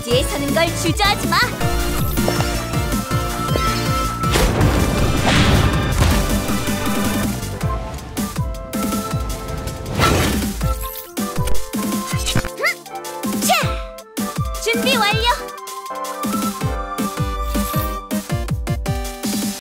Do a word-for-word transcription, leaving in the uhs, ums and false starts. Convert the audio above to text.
대지에 서는 걸 주저하지 마. 자, 준비 완료.